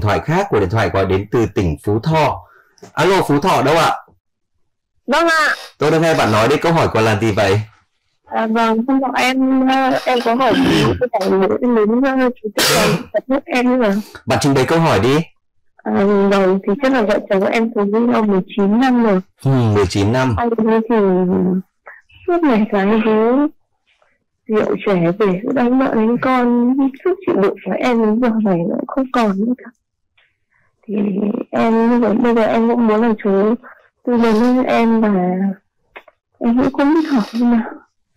thoại khác, cuộc điện thoại gọi đến từ tỉnh Phú Thọ. Alo, Phú Thọ đâu ạ? Vâng ạ. Tôi đang nghe bạn nói đi, câu hỏi của là gì vậy? Vâng, hôm nọ em có hỏi cái tài liệu đến chủ tịch tập nước em mà. Bạn trình bày câu hỏi đi. Rồi thì chắc là vợ chồng em cùng với nhau 19 năm rồi. 19 năm. Anh ấy thì suốt ngày gái với rượu trẻ về đánh vợ đánh con, suốt chịu đựng của em giờ này nó không còn nữa cả. Thì em bây giờ em cũng muốn là chú tư vấn với em, và em cũng không biết hỏi như nào.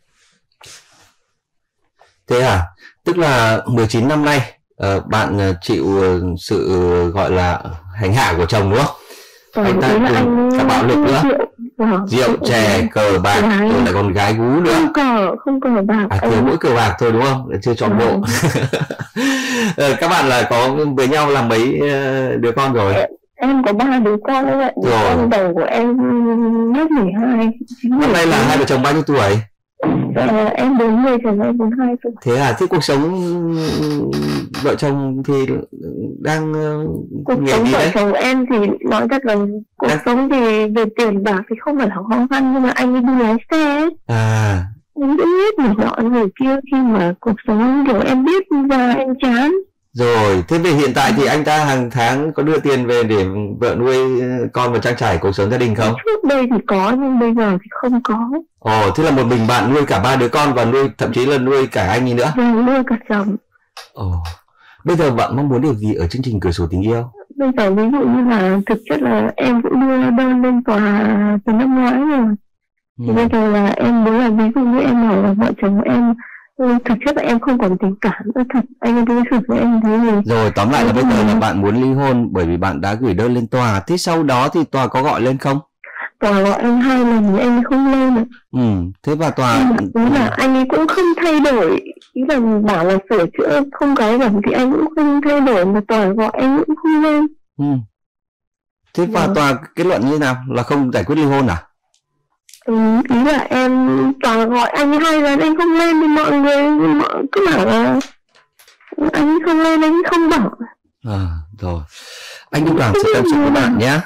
Thế à? Tức là 19 năm nay bạn chịu sự gọi là hành hạ của chồng đúng không? Anh ta cùng cả bạo lực nữa, rượu chè, cờ bạc, rồi lại còn gái gú nữa. Không cờ bạc. Thiếu mỗi cờ bạc thôi đúng không? Chưa trọn bộ. Các bạn là có với nhau là mấy đứa con rồi? Em có 3 đứa con đấy ạ. Con đầu của em lớp 12. Năm nay là hai vợ chồng bao nhiêu tuổi? Em 40, chồng em 42 tuổi. Thế à? Thế cuộc sống vợ chồng thì đang cuộc sống vợ chồng em thì nói thật là cuộc sống thì về tiền bạc thì không phải là khó khăn, nhưng mà anh ấy đi lái xe ấy. Em biết người nọ người kia, khi mà cuộc sống kiểu em biết và em chán. Rồi, thế về hiện tại thì anh ta hàng tháng có đưa tiền về để vợ nuôi con và trang trải cuộc sống gia đình không? Trước đây thì có, nhưng bây giờ thì không có. Ồ, thế là một mình bạn nuôi cả 3 đứa con và nuôi thậm chí là nuôi cả anh ấy nữa? Vâng, nuôi cả chồng. Ồ, bây giờ bạn mong muốn điều gì ở chương trình Cửa Sổ Tình Yêu? Bây giờ ví dụ như là thực chất là em cũng đưa đơn lên tòa từ năm ngoái rồi. Thì bây giờ là em muốn là ví dụ như em hỏi là vợ chồng em thực chất là em không còn tình cảm nữa thật, anh ấy đối xử với em thế gì. Rồi tóm lại là bây giờ là bạn muốn ly hôn bởi vì bạn đã gửi đơn lên tòa. Thế sau đó thì tòa có gọi lên không? Tòa gọi em 2 lần em không lên được. Thế và tòa đúng là anh ấy cũng không thay đổi, ý là bảo là sửa chữa không cái bẩn thì anh cũng không thay đổi, mà tòa gọi anh cũng không lên. Thế và tòa kết luận như thế nào? Là không giải quyết ly hôn à? Ý là em tòa gọi anh 2 lần anh không lên thì mọi người cứ bảo là anh không lên, anh không bảo. Rồi anh Đức Đoàn sẽ tâm sự với bạn nhé.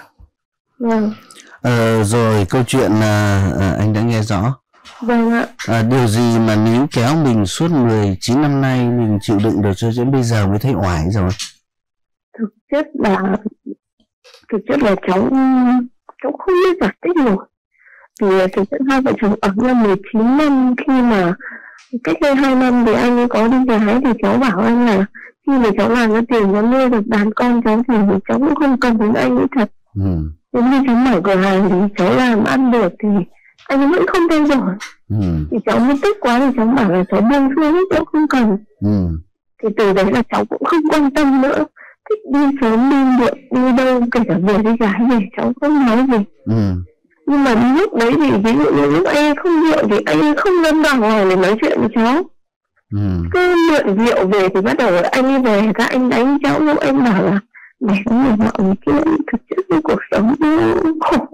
Rồi câu chuyện anh đã nghe rõ. Vâng ạ. Điều gì mà níu kéo mình suốt 19 năm nay mình chịu đựng được cho đến bây giờ mới thấy oải rồi? Thực chất là cháu không biết giải thích nổi. Thì thực chất hai vợ chồng ở nhau 19 năm, khi mà cách đây 2 năm thì anh ấy có đi gái, thì cháu bảo anh là khi mà cháu làm cái tiền cháu nuôi được đàn con cháu thì cháu cũng không cần đến anh ấy thật. Đến khi cháu mở cửa hàng thì cháu làm ăn được thì anh ấy vẫn không thay đổi. Thì cháu mới tức quá thì cháu bảo là cháu buông xuôi hết, cháu không cần. Thì từ đấy là cháu cũng không quan tâm nữa, thích đi sớm đi muộn đi đâu, kể cả về đi gái về cháu không nói gì. Nhưng mà lúc đấy thì ví dụ như lúc anh không rượu thì anh không dám vào ngoài để nói chuyện với cháu. Cứ mượn rượu về thì bắt đầu anh ấy về các anh đánh cháu, lúc anh bảo là mày có người nọ người kia, thực chất cái cuộc sống nó khổ.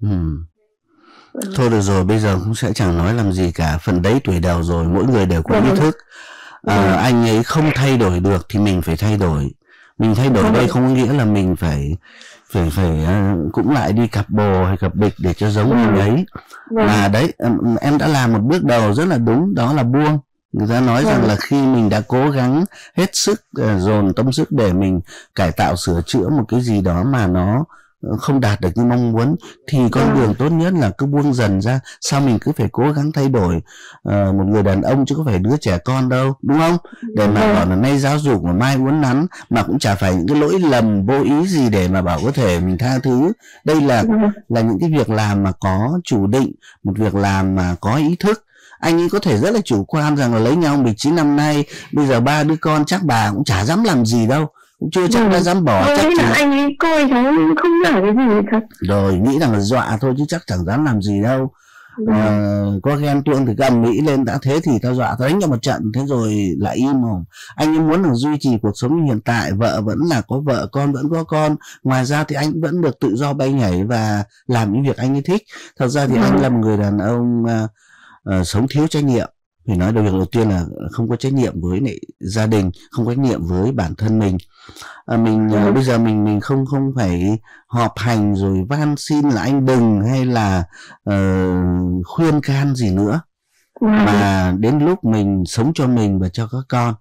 Thôi được rồi, bây giờ cũng sẽ chẳng nói làm gì cả, phần đấy tuổi đầu rồi, mỗi người đều có ý thức. Anh ấy không thay đổi được thì mình phải thay đổi. Mình thay đổi đây không có nghĩa là mình phải cũng lại đi cặp bồ hay cặp bịch để cho giống anh ấy. Mà đấy, em đã làm một bước đầu rất là đúng, đó là buông. Người ta nói rằng là khi mình đã cố gắng hết sức dồn tâm sức để mình cải tạo sửa chữa một cái gì đó mà nó không đạt được như mong muốn, thì con đường tốt nhất là cứ buông dần ra. Sao mình cứ phải cố gắng thay đổi một người đàn ông chứ có phải đứa trẻ con đâu, đúng không? Để mà bảo là nay giáo dục mà mai uốn nắn, mà cũng chả phải những cái lỗi lầm vô ý gì để mà bảo có thể mình tha thứ. Đây là những cái việc làm mà có chủ định, một việc làm mà có ý thức. Anh ấy có thể rất là chủ quan rằng là lấy nhau 19 năm nay, bây giờ 3 đứa con chắc bà cũng chả dám làm gì đâu, cũng chưa chắc đã dám bỏ. Chắc là anh ấy coi cháu không làm cái gì thật. Rồi nghĩ rằng là dọa thôi chứ chắc chẳng dám làm gì đâu. Có ghen tuông thì gầm mỹ lên, đã thế thì tao dọa tao đánh cho một trận, thế rồi lại im mồm. Anh ấy muốn là duy trì cuộc sống như hiện tại, vợ vẫn là có vợ, con vẫn có con, ngoài ra thì anh vẫn được tự do bay nhảy và làm những việc anh ấy thích. Thật ra thì anh là một người đàn ông sống thiếu trách nhiệm, phải nói việc đầu tiên là không có trách nhiệm với lại gia đình, không có trách nhiệm với bản thân mình. Bây giờ mình không phải họp hành rồi van xin là anh đừng, hay là khuyên can gì nữa, mà đến lúc mình sống cho mình và cho các con.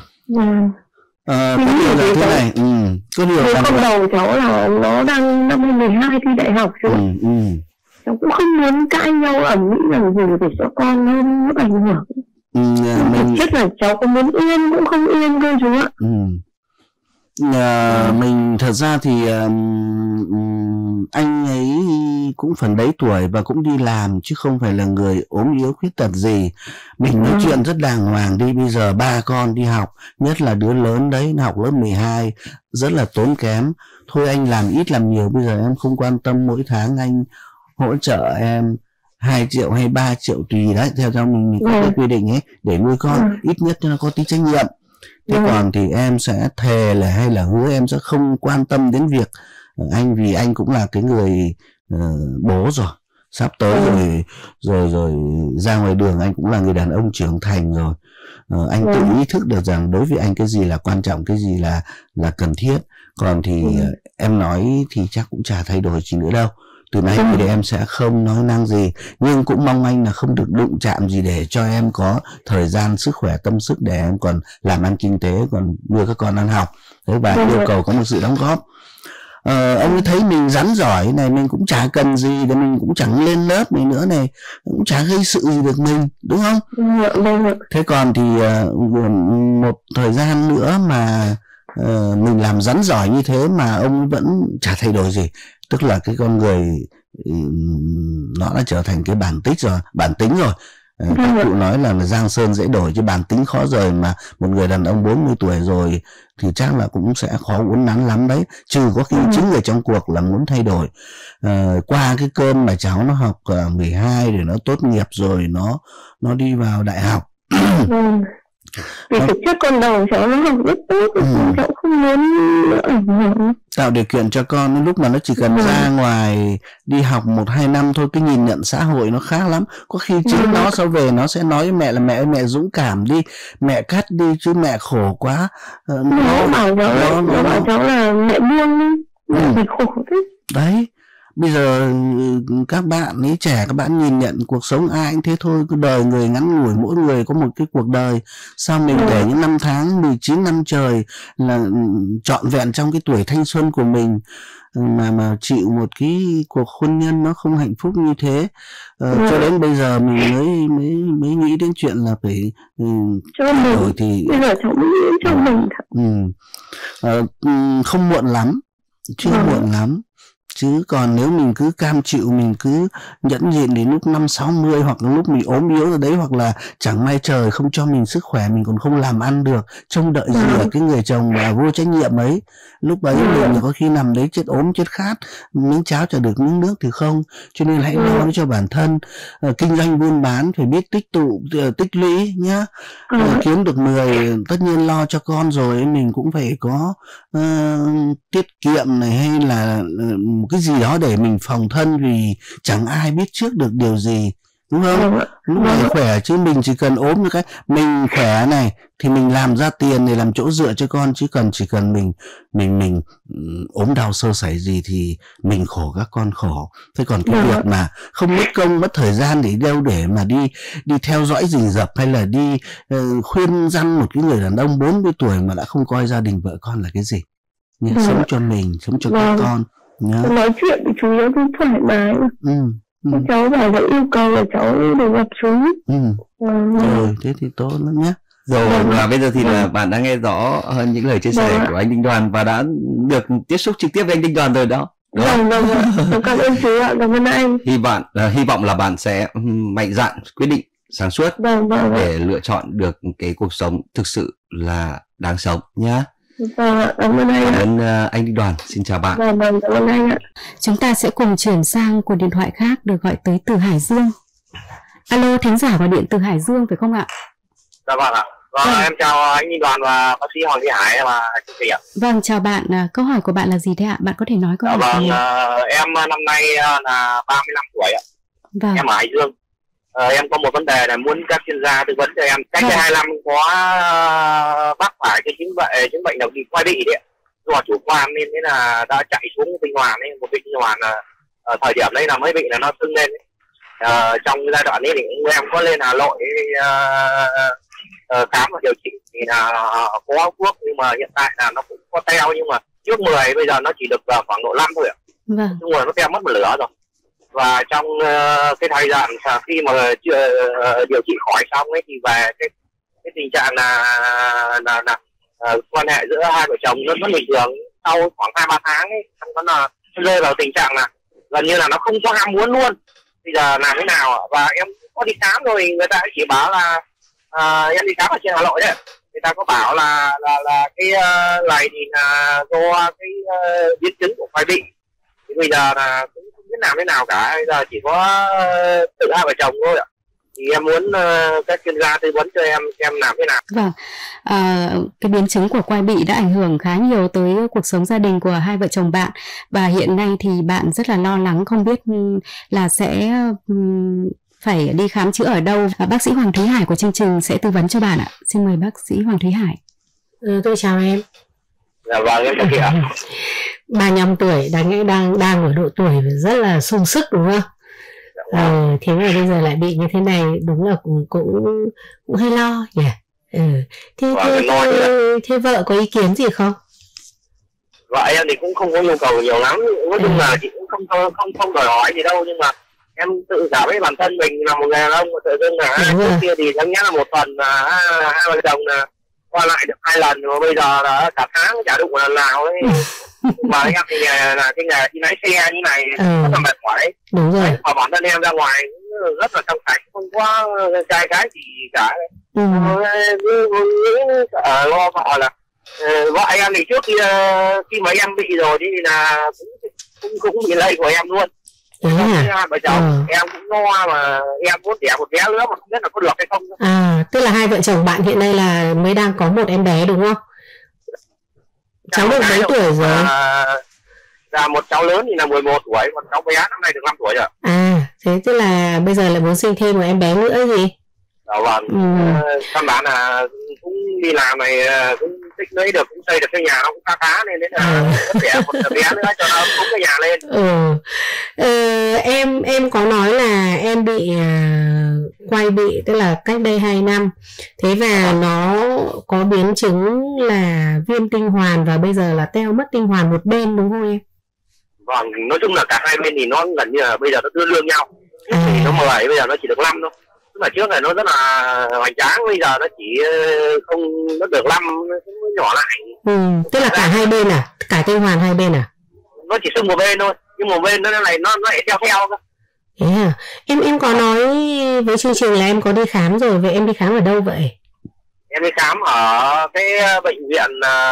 Có điều là thế này, có điều là con đầu cháu là nó đang năm 12 thi đại học rồi. Cháu cũng không muốn cãi nhau ẩm mỹ làm gì để cho con nó ảnh hưởng. Thực chất là cháu có muốn yên cũng không yên cơ chú ạ. Mình thật ra thì anh ấy cũng phần đấy tuổi và cũng đi làm chứ không phải là người ốm yếu khuyết tật gì. Mình nói chuyện rất đàng hoàng đi. Bây giờ 3 con đi học, nhất là đứa lớn đấy học lớp 12, rất là tốn kém. Thôi anh làm ít làm nhiều, bây giờ em không quan tâm, mỗi tháng anh hỗ trợ em 2 triệu hay 3 triệu tùy đấy, theo mình có cái quy định ấy, để nuôi con ít nhất cho nó có tí trách nhiệm. Thế còn thì em sẽ thề là hay là hứa em sẽ không quan tâm đến việc anh, vì anh cũng là cái người bố rồi, sắp tới rồi ra ngoài đường anh cũng là người đàn ông trưởng thành rồi. Anh tự ý thức được rằng đối với anh cái gì là quan trọng, cái gì là cần thiết. Còn thì em nói thì chắc cũng chả thay đổi gì nữa đâu. Từ nay thì em sẽ không nói năng gì, nhưng cũng mong anh là không được đụng chạm gì để cho em có thời gian, sức khỏe, tâm sức để em còn làm ăn kinh tế, còn nuôi các con ăn học. Thế và yêu cầu có một sự đóng góp. Ông ấy thấy mình rắn giỏi này, mình cũng chả cần gì, để mình cũng chẳng lên lớp này nữa này, cũng chả gây sự gì được mình, đúng không? Thế còn thì một thời gian nữa mà mình làm rắn giỏi như thế mà ông vẫn chả thay đổi gì, tức là cái con người nó đã trở thành cái bản tính rồi. Các cụ nói là giang sơn dễ đổi chứ bản tính khó rời, mà một người đàn ông 40 tuổi rồi thì chắc là cũng sẽ khó uốn nắn lắm đấy, trừ có khi chính người trong cuộc là muốn thay đổi. Qua cái cơn mà cháu nó học 12 rồi nó tốt nghiệp rồi nó đi vào đại học. Vì thực chất con đầu cháu nó học rất tốt, cháu không muốn ảnh hưởng. Tạo điều kiện cho con lúc mà nó chỉ cần ra ngoài đi học 1-2 năm thôi, cái nhìn nhận xã hội nó khác lắm. Có khi chính nó sau về nó sẽ nói với mẹ là mẹ ơi, mẹ dũng cảm đi, mẹ cắt đi chứ mẹ khổ quá. Nó bảo cháu là mẹ buông đi, mẹ khổ thế. Đấy. Bây giờ các bạn ấy trẻ, các bạn nhìn nhận cuộc sống ai cũng thế thôi, cái đời người ngắn ngủi, mỗi người có một cái cuộc đời. Sao mình để những năm tháng 19 năm trời là trọn vẹn trong cái tuổi thanh xuân của mình mà chịu một cái cuộc hôn nhân nó không hạnh phúc như thế. Cho đến bây giờ mình mới nghĩ đến chuyện là phải cho mình thì bây giờ cháu mới nghĩ cho mình thật. Không muộn lắm, chưa muộn lắm. Chứ còn nếu mình cứ cam chịu, mình cứ nhẫn nhịn đến lúc 50-60 hoặc là lúc mình ốm yếu rồi đấy, hoặc là chẳng may trời không cho mình sức khỏe, mình còn không làm ăn được, trông đợi gì ở cái người chồng mà vô trách nhiệm ấy. Lúc ấy mình có khi nằm đấy chết ốm chết khát, miếng cháo chả được miếng nước thì không. Cho nên hãy lo cho bản thân. Kinh doanh buôn bán phải biết tích lũy nhá. Kiếm được 10, tất nhiên lo cho con rồi mình cũng phải có tiết kiệm này, hay là một cái gì đó để mình phòng thân, vì chẳng ai biết trước được điều gì, đúng không? Lúc này khỏe chứ mình chỉ cần ốm một cái mình khỏe này thì mình làm ra tiền để làm chỗ dựa cho con, chứ chỉ cần mình ốm đau sơ sẩy gì thì mình khổ, các con khổ. Thế còn cái việc mà không mất công mất thời gian để mà đi theo dõi rình rập, hay là đi khuyên răn một cái người đàn ông 40 tuổi mà đã không coi gia đình vợ con là cái gì. Sống cho mình, sống cho các con. Nói chuyện với chú nó cũng thoải mái. Cháu bảo là yêu cầu là cháu được gặp chú. Rồi, thế thì tốt lắm nhé. Rồi, và bây giờ thì là bạn đã nghe rõ hơn những lời chia sẻ của anh Đinh Đoàn và đã được tiếp xúc trực tiếp với anh Đinh Đoàn rồi đó. Vâng, cảm ơn chú ạ, cảm ơn anh. Hy vọng là bạn sẽ mạnh dạn quyết định sáng suốt để lựa chọn được cái cuộc sống thực sự là đáng sống nhá. Vâng, cảm ơn anh. Cảm ơn anh Đinh Đoàn, xin chào bạn. Vâng, cảm ơn anh ạ. Chúng ta sẽ cùng chuyển sang cuộc điện thoại khác được gọi tới từ Hải Dương. Alo, thính giả gọi điện từ Hải Dương phải không ạ? Dạ vâng ạ. Vâng, em chào anh Đinh Đoàn và bác sĩ Hoàng Thị Hải và chị Thủy ạ. Vâng, chào bạn. Câu hỏi của bạn là gì thế ạ? Bạn có thể nói câu hỏi của mình. Em năm nay là 35 tuổi ạ. Vâng. Em ở Hải Dương. em có một vấn đề là muốn các chuyên gia tư vấn cho em. Cách đây 2 năm có bác phải cái chứng bệnh đậu bị quai bị đấy, do chủ quan nên thế là đã chạy xuống Tinh Hoàn ấy, một Tinh Hoàn ở thời điểm đấy là mới bị là nó sưng lên ấy. Trong giai đoạn ấy thì em có lên Hà Nội khám và điều trị thì là có thuốc, nhưng mà hiện tại là nó cũng có teo, nhưng mà trước 10 bây giờ nó chỉ được khoảng độ 5 thôi ạ. Vâng. Nhưng mà nó teo mất một lửa rồi. Và trong cái thời gian khi mà điều trị khỏi xong ấy thì về cái tình trạng là quan hệ giữa hai vợ chồng rất bình thường. Sau khoảng 2-3 tháng ấy, nó là rơi vào tình trạng là gần như là nó không có ham muốn luôn. Bây giờ làm thế nào? Và em có đi khám rồi, người ta chỉ bảo là em đi khám ở trên Hà Nội đấy, người ta có bảo là cái này thì là do cái biến chứng của quai bị. Thì bây giờ là cũng không biết làm thế nào cả, bây giờ chỉ có tự hai vợ chồng thôi ạ. Thì em muốn các chuyên gia tư vấn cho em làm thế nào. Vâng, cái biến chứng của quai bị đã ảnh hưởng khá nhiều tới cuộc sống gia đình của hai vợ chồng bạn, và hiện nay thì bạn rất là lo lắng không biết là sẽ phải đi khám chữa ở đâu. Bác sĩ Hoàng Thúy Hải của chương trình sẽ tư vấn cho bạn ạ. Xin mời bác sĩ Hoàng Thúy Hải. Tôi chào em. Dạ vâng, em chào chị ạ. 35 tuổi đang ở độ tuổi rất là sung sức đúng không? Thế mà bây giờ lại bị như thế này đúng là cũng hơi lo nhỉ. Thế vợ có ý kiến gì không? Vợ em thì cũng không có nhu cầu nhiều lắm, nói chung là chị cũng không đòi hỏi gì đâu, nhưng mà em tự cảm thấy bản thân mình là một người đàn ông, tự dưng là trước kia thì đáng nhẽ là một tuần hai vợ chồng là qua lại được 2 lần, mà bây giờ là cả tháng chả đụng một lần nào ấy. Mà em thì là cái nghề đi lái xe như này rất là mệt mỏi. Đúng rồi. Và bản thân em ra ngoài rất là trong sạch, không có trai cái gì cả. Lo vợ là vợ em thì trước khi mà em bị rồi thì là cũng bị lây của em luôn. Hai vợ chồng em cũng lo, mà em muốn đẻ một bé nữa mà không biết là có được hay không. Tức là hai vợ chồng bạn hiện nay là mới đang có một em bé đúng không? Cháu được mấy tuổi rồi? Là một cháu lớn thì là 11 tuổi, còn cháu bé năm nay được 5 tuổi rồi. Thế tức là bây giờ là muốn sinh thêm một em bé nữa gì? Dạ vâng. Căn bản là cũng đi làm này cũng tích lũy được, cũng xây được cái nhà nó cũng khá nên đến là có thể một bé nữa cho nó cúng cái nhà lên. Em có nói là em bị quai bị, tức là cách đây 2 năm. Thế và nó có biến chứng là viêm tinh hoàn và bây giờ là teo mất tinh hoàn một bên đúng không em? Vâng, nói chung là cả hai bên thì nó gần như là bây giờ nó tương đương nhau. Thì nó 10, bây giờ nó chỉ được 5 thôi. Tức là trước này nó rất là hoành tráng, bây giờ nó chỉ không, nó được 5, nó nhỏ lại. Tức là cả hai bên à? Cả tinh hoàn hai bên à? Nó chỉ sưng một bên thôi, nhưng một bên nó lại theo cơ. Thế à? Em có nói với chương trình là em có đi khám rồi, vậy em đi khám ở đâu vậy? Em đi khám ở cái bệnh viện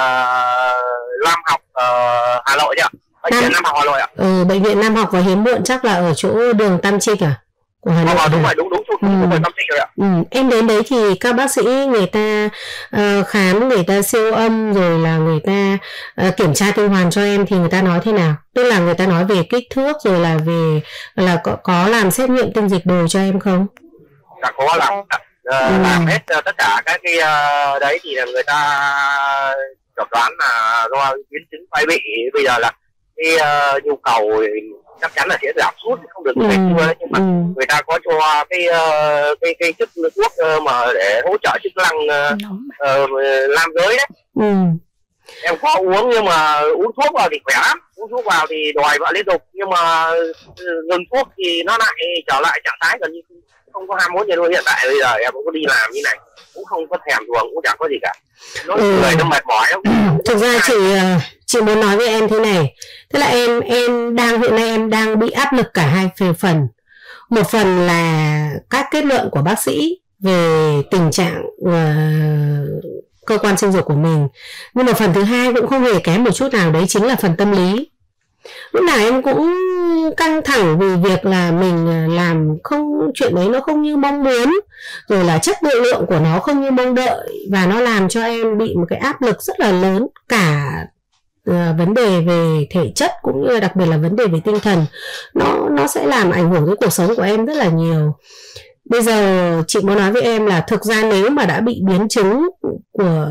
Nam học Hà Nội ạ. Bệnh viện Nam học Hà Nội ạ. Bệnh viện Nam học và hiếm muộn chắc là ở chỗ đường Tam Trinh à? Của Hà Nội. Đúng rồi, đúng Tam Trinh rồi ạ. Em đến đấy thì các bác sĩ người ta khám, người ta siêu âm rồi là người ta kiểm tra tinh hoàn cho em thì người ta nói thế nào? Tức là người ta nói về kích thước rồi là về là có làm xét nghiệm tinh dịch đồ cho em không? Dạ có làm hết tất cả các cái đấy thì là người ta chẩn đoán là do biến chứng quai bị. Bây giờ là cái nhu cầu chắc chắn là sẽ giảm sút, không được như ngày xưa đấy, nhưng mà người ta có cho cái chất thuốc mà để hỗ trợ chức năng nam giới đấy. Em có uống, nhưng mà uống thuốc vào thì khỏe lắm, uống thuốc vào thì đòi vợ liên tục, nhưng mà ngừng thuốc thì nó lại trở lại trạng thái gần như không có ham muốn gì luôn. Hiện tại bây giờ em cũng có đi làm như này, cũng không có thèm thuồng, cũng chẳng có gì cả, nó người nó mệt mỏi lắm. Thực ra chị muốn nói với em thế này, tức là em hiện nay em đang bị áp lực cả hai phần. Một phần là các kết luận của bác sĩ về tình trạng cơ quan sinh dục của mình, nhưng mà phần thứ hai cũng không hề kém một chút nào, đấy chính là phần tâm lý. Lúc nào em cũng căng thẳng vì việc là mình làm chuyện đấy nó không như mong muốn, rồi là chất lượng của nó không như mong đợi, và nó làm cho em bị một cái áp lực rất là lớn, cả vấn đề về thể chất cũng như đặc biệt là vấn đề về tinh thần. Nó sẽ làm ảnh hưởng đến cuộc sống của em rất là nhiều. bây giờ chị muốn nói với em là thực ra nếu mà đã bị biến chứng của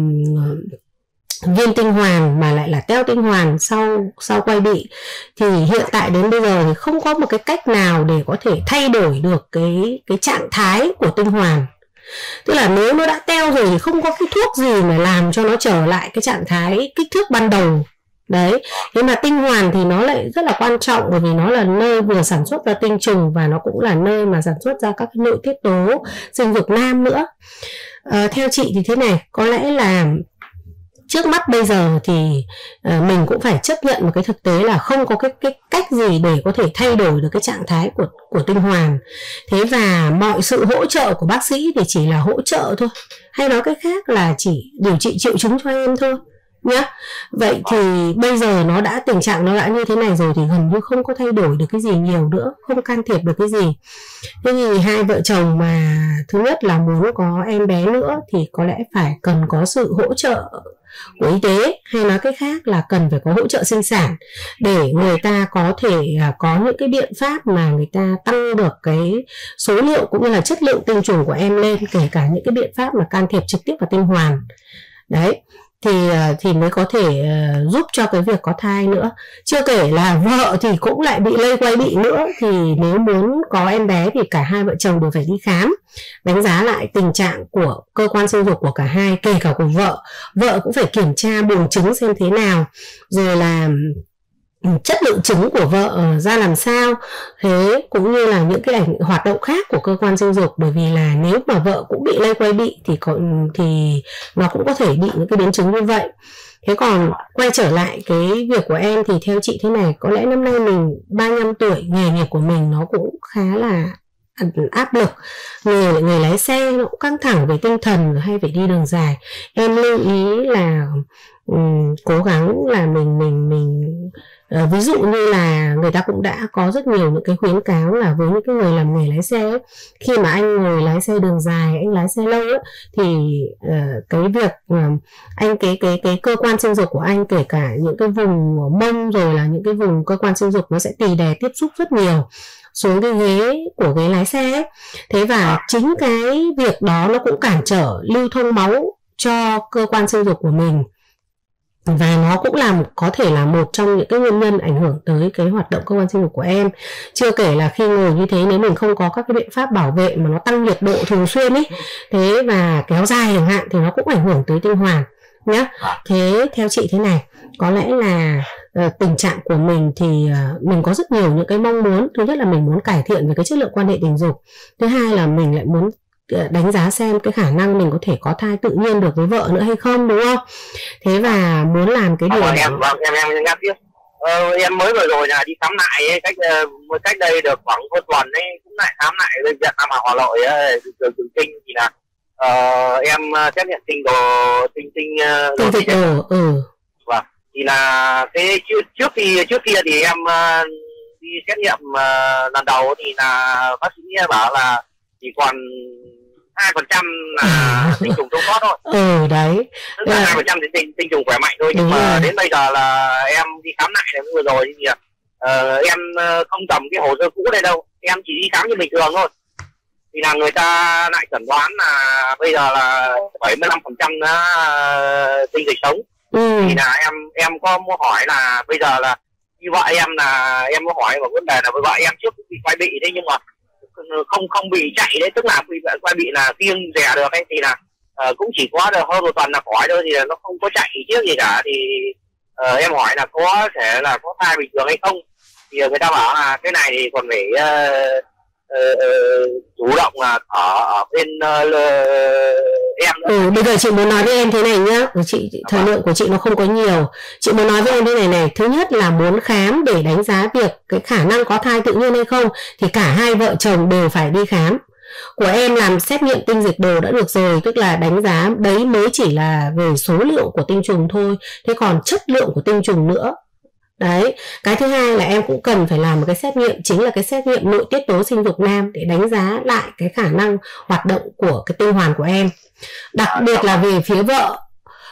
viêm tinh hoàn mà lại là teo tinh hoàn sau quai bị, thì hiện tại đến bây giờ thì không có một cái cách nào để có thể thay đổi được cái trạng thái của tinh hoàn. Tức là nếu nó đã teo rồi thì không có cái thuốc gì mà làm cho nó trở lại cái trạng thái kích thước ban đầu. Đấy, thế mà tinh hoàn thì nó lại rất là quan trọng, bởi vì nó là nơi vừa sản xuất ra tinh trùng và nó cũng là nơi mà sản xuất ra các nội tiết tố sinh dục nam nữa. Theo chị thì thế này, có lẽ là trước mắt bây giờ thì mình cũng phải chấp nhận một cái thực tế là không có cái cách gì để có thể thay đổi được cái trạng thái của tinh hoàn. Thế và mọi sự hỗ trợ của bác sĩ thì chỉ là hỗ trợ thôi, hay nói cách khác là chỉ điều trị triệu chứng cho em thôi nhá. Vậy thì bây giờ tình trạng nó đã như thế này rồi thì gần như không có thay đổi được cái gì nhiều nữa, không can thiệp được cái gì. Thế thì hai vợ chồng mà thứ nhất là muốn có em bé nữa thì có lẽ phải cần có sự hỗ trợ của y tế, hay nói cách khác là cần phải có hỗ trợ sinh sản để người ta có thể có những cái biện pháp mà người ta tăng được cái số liệu cũng như là chất lượng tinh trùng của em lên, kể cả những cái biện pháp mà can thiệp trực tiếp vào tinh hoàn. Đấy, thì mới có thể giúp cho cái việc có thai nữa. Chưa kể là vợ thì cũng lại bị lây quai bị nữa, thì nếu muốn có em bé thì cả hai vợ chồng đều phải đi khám, đánh giá lại tình trạng của cơ quan sinh dục của cả hai, kể cả của vợ. Vợ cũng phải kiểm tra buồng trứng xem thế nào, rồi là chất lượng trứng của vợ ra làm sao, thế cũng như là những cái hoạt động khác của cơ quan sinh dục. Bởi vì là nếu mà vợ cũng bị lây quai bị thì nó cũng có thể bị những cái biến chứng như vậy. Thế còn quay trở lại cái việc của em thì theo chị thế này, có lẽ năm nay mình 35 tuổi, nghề nghiệp của mình nó cũng khá là áp lực, người lái xe nó cũng căng thẳng về tinh thần, hay phải đi đường dài. Em lưu ý là cố gắng là mình ví dụ như là người ta cũng đã có rất nhiều những cái khuyến cáo là với những cái người làm nghề lái xe ấy, khi mà anh ngồi lái xe đường dài, anh lái xe lâu ấy, thì cái việc anh cái cơ quan sinh dục của anh, kể cả những cái vùng mông rồi là những cái vùng cơ quan sinh dục, nó sẽ tì đè tiếp xúc rất nhiều xuống cái ghế của ghế lái xe ấy. Thế và chính cái việc đó nó cũng cản trở lưu thông máu cho cơ quan sinh dục của mình, và nó cũng có thể là một trong những cái nguyên nhân ảnh hưởng tới cái hoạt động cơ quan sinh dục của em. Chưa kể là khi ngồi như thế, nếu mình không có các cái biện pháp bảo vệ mà nó tăng nhiệt độ thường xuyên ấy, thế và kéo dài chẳng hạn, thì nó cũng ảnh hưởng tới tinh hoàn nhé. Thế theo chị thế này, có lẽ là tình trạng của mình thì mình có rất nhiều những cái mong muốn. Thứ nhất là mình muốn cải thiện về cái chất lượng quan hệ tình dục. Thứ hai là mình lại muốn đánh giá xem cái khả năng mình có thể có thai tự nhiên được với vợ nữa hay không, đúng không? Thế và muốn làm cái điều em nhắc tiếp. Em mới vừa rồi là đi khám lại ấy, cách đây được khoảng một tuần ấy, cũng lại khám lại bệnh viện Nam Hòa Lợi Trường Kinh, thì là em xét nghiệm tinh dịch đồ. Vâng, thì là cái trước kia thì em đi xét nghiệm lần đầu thì là bác sĩ bảo là chỉ còn 2% là tinh trùng sống sót thôi. Đấy. Tức là 2% tinh trùng khỏe mạnh thôi. Nhưng mà đến bây giờ là em đi khám lại này vừa rồi thì em không cầm cái hồ sơ cũ đây đâu, em chỉ đi khám như bình thường thôi. Thì là người ta lại chẩn đoán là bây giờ là 75% tinh dịch sống. Thì là em có muốn hỏi là bây giờ là như vợ em có hỏi một vấn đề là với vợ em trước bị quai bị đấy, nhưng mà không bị chạy đấy, tức là quay bị là kiêng dè được ấy, thì là cũng chỉ có được hơn một tuần là khỏi thôi, thì là nó không có chạy chiếc gì cả. Thì em hỏi là có thể là có thai bình thường hay không, thì người ta bảo là cái này thì còn phải chủ động là ở bên em nữa. Bây giờ chị muốn nói với em thế này nhá, thời lượng của chị nó không có nhiều. Chị muốn nói với em thế này. Thứ nhất là muốn khám để đánh giá việc cái khả năng có thai tự nhiên hay không, thì cả hai vợ chồng đều phải đi khám. Của em làm xét nghiệm tinh dịch đồ đã được rồi, tức là đánh giá đấy mới chỉ là về số liệu của tinh trùng thôi, thế còn chất lượng của tinh trùng nữa. Đấy, cái thứ hai là em cũng cần phải làm một cái xét nghiệm, chính là cái xét nghiệm nội tiết tố sinh dục nam, để đánh giá lại cái khả năng hoạt động của cái tinh hoàn của em. Đặc biệt là về phía vợ,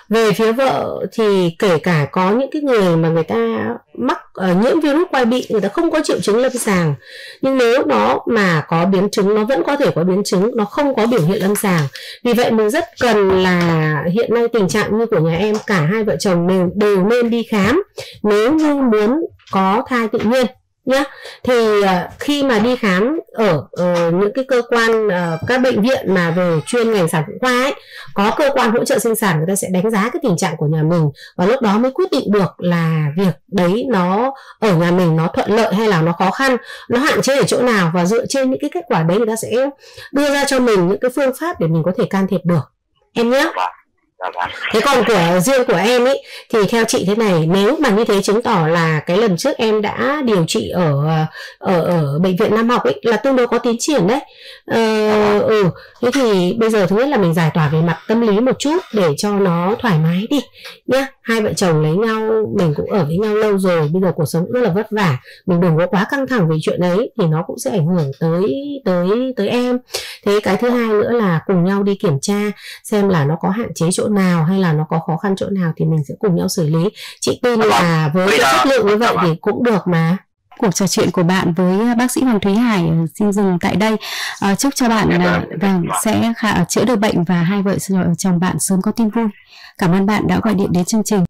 Về phía vợ thì kể cả có những cái người mà người ta mắc nhiễm virus quai bị, người ta không có triệu chứng lâm sàng, nhưng nếu nó mà có biến chứng, nó vẫn có thể có biến chứng, nó không có biểu hiện lâm sàng. Vì vậy mình rất cần là hiện nay tình trạng như của nhà em, cả hai vợ chồng đều nên đi khám nếu như muốn có thai tự nhiên nhé. Thì khi mà đi khám ở những cái cơ quan, các bệnh viện mà về chuyên ngành sản phụ khoa ấy, có cơ quan hỗ trợ sinh sản, người ta sẽ đánh giá cái tình trạng của nhà mình, và lúc đó mới quyết định được là việc đấy nó ở nhà mình nó thuận lợi hay là nó khó khăn, nó hạn chế ở chỗ nào, và dựa trên những cái kết quả đấy người ta sẽ đưa ra cho mình những cái phương pháp để mình có thể can thiệp được em nhé. Thế còn của riêng của em ấy thì theo chị thế này, nếu mà như thế chứng tỏ là cái lần trước em đã điều trị ở bệnh viện Nam học ấy là tương đối có tiến triển đấy. Thế thì bây giờ thứ nhất là mình giải tỏa về mặt tâm lý một chút để cho nó thoải mái đi nhá. Hai vợ chồng lấy nhau, mình cũng ở với nhau lâu rồi, bây giờ cuộc sống rất là vất vả, mình đừng có quá căng thẳng về chuyện đấy thì nó cũng sẽ ảnh hưởng tới em. Thế cái thứ hai nữa là cùng nhau đi kiểm tra xem là nó có hạn chế chỗ nào hay là nó có khó khăn chỗ nào thì mình sẽ cùng nhau xử lý. Chị tin là với cái chất lượng như vậy thì cũng được mà. Cuộc trò chuyện của bạn với bác sĩ Hoàng Thúy Hải xin dừng tại đây. Chúc cho bạn sẽ chữa được bệnh và hai vợ chồng bạn sớm có tin vui. Cảm ơn bạn đã gọi điện đến chương trình.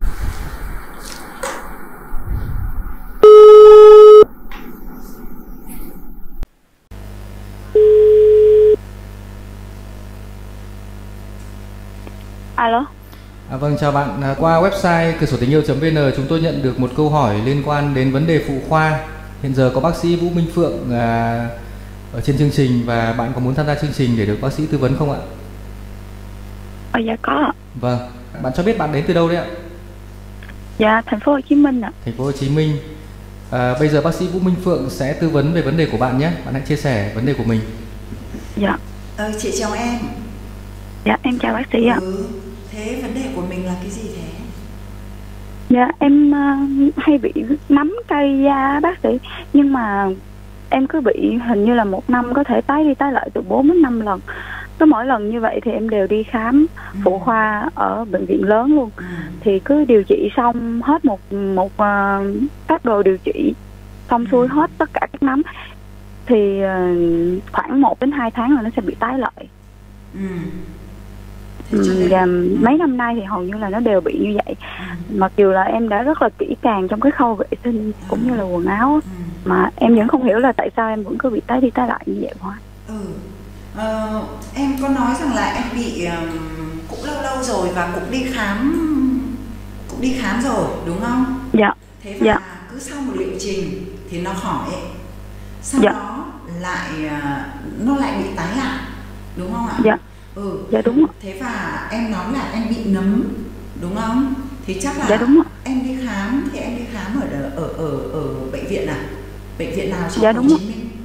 Alo. Vâng, chào bạn. Qua website cửa sổ tình yêu.vn chúng tôi nhận được một câu hỏi liên quan đến vấn đề phụ khoa. Hiện giờ có bác sĩ Vũ Minh Phượng ở trên chương trình và bạn có muốn tham gia chương trình để được bác sĩ tư vấn không ạ? Dạ có ạ. Vâng, bạn cho biết bạn đến từ đâu đấy ạ? Dạ, thành phố Hồ Chí Minh ạ. Thành phố Hồ Chí Minh. Bây giờ bác sĩ Vũ Minh Phượng sẽ tư vấn về vấn đề của bạn nhé. Bạn hãy chia sẻ vấn đề của mình. Dạ. Chị chào em. Dạ, em chào bác sĩ ạ. Thế vấn đề của mình là cái gì thế? Dạ, em hay bị nấm cây da bác sĩ. Nhưng mà em cứ bị hình như là một năm có thể tái đi tái lại từ 4 đến 5 lần. Cứ mỗi lần như vậy thì em đều đi khám phụ khoa ở bệnh viện lớn luôn. Thì cứ điều trị xong hết một các đồ điều trị xong xuôi hết tất cả các nấm thì khoảng 1 đến 2 tháng là nó sẽ bị tái lại. Và mấy năm nay thì hầu như là nó đều bị như vậy. Mặc dù là em đã rất là kỹ càng trong cái khâu vệ sinh cũng như là quần áo, mà em vẫn không hiểu là tại sao em vẫn cứ bị tái đi tái lại như vậy thôi. Em có nói rằng là em bị cũng lâu rồi và cũng đi khám rồi đúng không? Dạ. Thế và cứ sau một liệu trình thì nó khỏi ấy. Sau đó nó lại bị tái lại đúng không ạ? Dạ đúng ạ. Thế và em nói là em bị nấm đúng không? Thì chắc là em đi khám thì em đi khám ở bệnh viện à? Bệnh viện nào trong Hồ Chí Minh?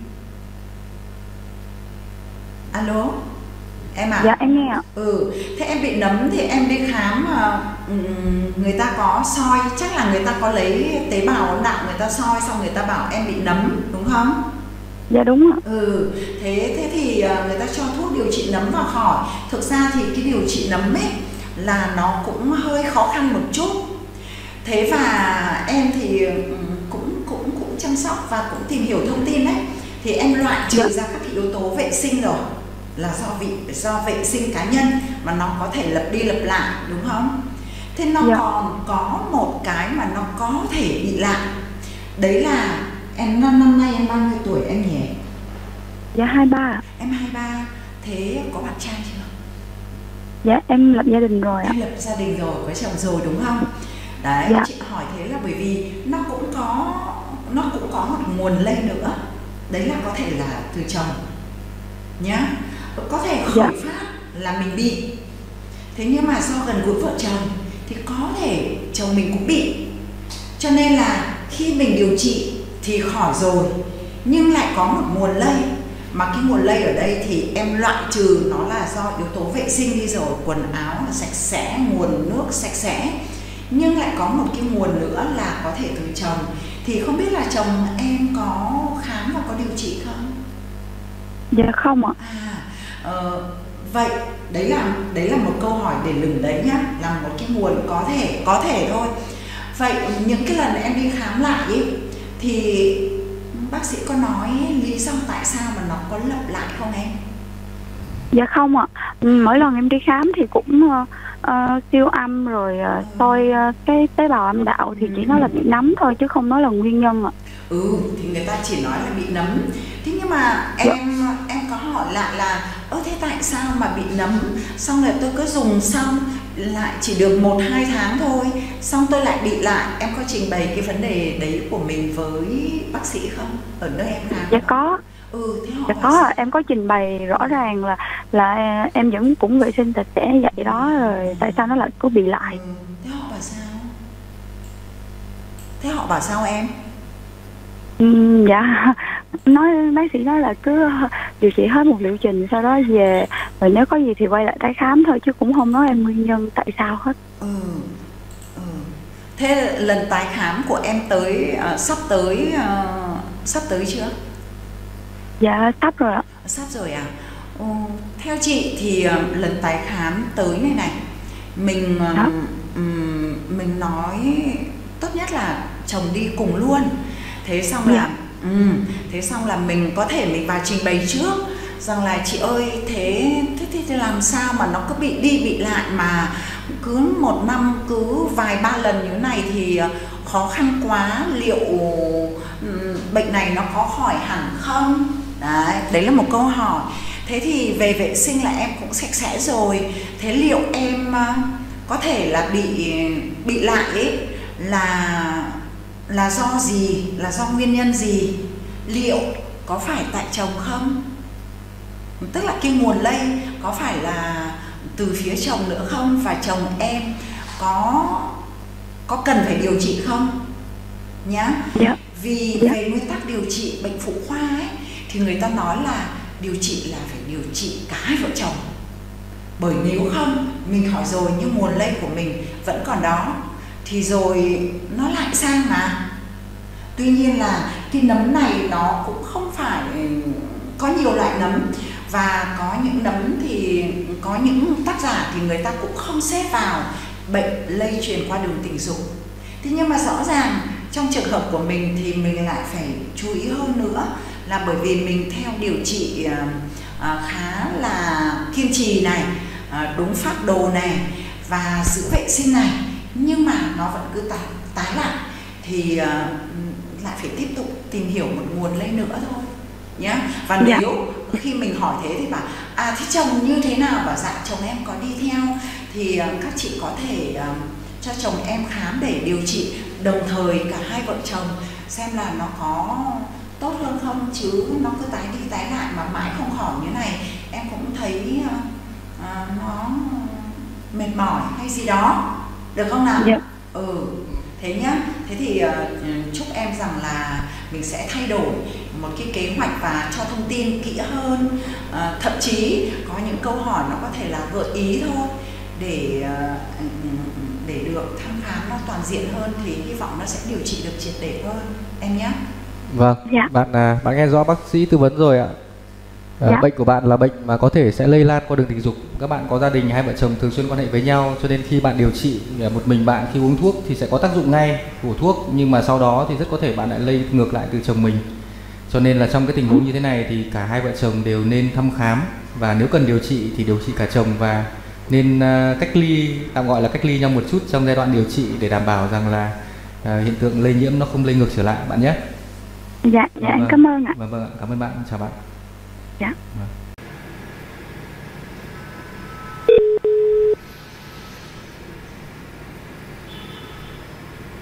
Alo, em à? Dạ em nghe ạ. Thế em bị nấm thì em đi khám người ta có soi, chắc là người ta có lấy tế bào âm đạo người ta soi xong người ta bảo em bị nấm đúng không? Dạ đúng ạ. Thế thì người ta cho thuốc điều trị nấm và khỏi. Thực ra thì cái điều trị nấm ấy là nó cũng hơi khó khăn một chút. Thế và em thì cũng chăm sóc và cũng tìm hiểu thông tin đấy. Thì em loại trừ ra các cái yếu tố vệ sinh rồi, là do vệ sinh cá nhân mà nó có thể lặp đi lặp lại đúng không? Thế nó còn có một cái mà nó có thể bị lại. Đấy là em năm nay em bao nhiêu tuổi em nhỉ? Dạ 23. Em 23. Thế có bạn trai chưa? Dạ em lập gia đình rồi ạ. Em lập gia đình rồi, có chồng rồi đúng không? Đấy, chị hỏi thế là bởi vì nó cũng có một nguồn lây nữa. Đấy là có thể là từ chồng nhá. Có thể khởi phát là mình bị. Thế nhưng mà do gần gũi vợ chồng thì có thể chồng mình cũng bị. Cho nên là khi mình điều trị thì khỏi rồi, nhưng lại có một nguồn lây. Mà cái nguồn lây ở đây thì em loại trừ nó là do yếu tố vệ sinh đi rồi, quần áo là sạch sẽ, nguồn nước sạch sẽ. Nhưng lại có một cái nguồn nữa là có thể từ chồng. Thì không biết là chồng em có khám và có điều trị không? Dạ không ạ. Vậy đấy là một câu hỏi để lửng đấy nhá, là một cái nguồn có thể thôi. Vậy những cái lần em đi khám lại ý, thì bác sĩ có nói lý do tại sao mà nó có lặp lại không em? Dạ không ạ. Mỗi lần em đi khám thì cũng siêu âm rồi soi cái tế bào âm đạo thì chỉ nói là bị nấm thôi chứ không nói là nguyên nhân ạ. Thì người ta chỉ nói là bị nấm. Thế nhưng mà em có hỏi lại là thế tại sao mà bị nấm? Xong rồi tôi cứ dùng xong lại chỉ được 1-2 tháng thôi, xong tôi lại bị lại. Em có trình bày cái vấn đề đấy của mình với bác sĩ không? Ở nơi em khám? Dạ có. Thế họ dạ có, em có trình bày rõ ràng là em vẫn cũng vệ sinh sạch sẽ vậy đó, rồi tại sao nó lại cứ bị lại. Thế họ bảo sao? Thế họ bảo sao em? Dạ bác sĩ nói là cứ điều trị hết một liệu trình, sau đó về rồi nếu có gì thì quay lại tái khám thôi, chứ cũng không nói em nguyên nhân tại sao hết. Thế lần tái khám của em tới sắp tới chưa? Dạ sắp rồi ạ. Sắp rồi à? Theo chị thì lần tái khám tới này mình mình nói tốt nhất là chồng đi cùng luôn. Thế xong là mình có thể mình vào trình bày trước rằng là chị ơi thế làm sao mà nó cứ bị đi bị lại, mà cứ một năm cứ vài ba lần như thế này thì khó khăn quá, liệu bệnh này nó có khỏi hẳn không? Đấy là một câu hỏi. Thế thì về vệ sinh là em cũng sạch sẽ rồi, thế liệu em có thể là bị lại ấy là do gì, là do nguyên nhân gì, liệu có phải tại chồng không? Tức là cái nguồn lây có phải là từ phía chồng nữa không, và chồng em có cần phải điều trị không nhá? Vì về nguyên tắc điều trị bệnh phụ khoa ấy, thì người ta nói là điều trị là phải điều trị cả hai vợ chồng, bởi nếu không mình hỏi rồi nhưng nguồn lây của mình vẫn còn đó thì rồi nó lại sang mà. Tuy nhiên là cái nấm này nó cũng không phải, có nhiều loại nấm, và có những nấm thì có những tác giả thì người ta cũng không xếp vào bệnh lây truyền qua đường tình dục. Thế nhưng mà rõ ràng trong trường hợp của mình thì mình lại phải chú ý hơn nữa, là bởi vì mình theo điều trị khá là kiên trì này, đúng phác đồ này và giữ vệ sinh này, nhưng mà nó vẫn cứ tái lại thì lại phải tiếp tục tìm hiểu một nguồn lây nữa thôi nhá. Và nếu khi mình hỏi thế thì bảo thế chồng như thế nào, bảo dạ chồng em có đi theo, thì các chị có thể cho chồng em khám để điều trị đồng thời cả hai vợ chồng xem là nó có tốt hơn không, chứ nó cứ tái đi tái lại mà mãi không khỏi như này em cũng thấy nó mệt mỏi hay gì đó, được không nào? Thế nhá. Thế thì chúc em rằng là mình sẽ thay đổi một cái kế hoạch và cho thông tin kỹ hơn, thậm chí có những câu hỏi nó có thể là gợi ý thôi để được thăm khám nó toàn diện hơn, thì hy vọng nó sẽ điều trị được triệt để hơn em nhé. Vâng, bạn nghe rõ bác sĩ tư vấn rồi ạ. Bệnh của bạn là bệnh mà có thể sẽ lây lan qua đường tình dục. Các bạn có gia đình, hai vợ chồng thường xuyên quan hệ với nhau, cho nên khi bạn điều trị một mình bạn, khi uống thuốc thì sẽ có tác dụng ngay của thuốc, nhưng mà sau đó thì rất có thể bạn lại lây ngược lại từ chồng mình. Cho nên là trong cái tình huống như thế này thì cả hai vợ chồng đều nên thăm khám, và nếu cần điều trị thì điều trị cả chồng, và nên cách ly, tạm gọi là cách ly nhau một chút trong giai đoạn điều trị để đảm bảo rằng là hiện tượng lây nhiễm nó không lây ngược trở lại bạn nhé. Dạ, em cảm ơn ạ. Vâng, cảm ơn bạn, chào bạn. Dạ.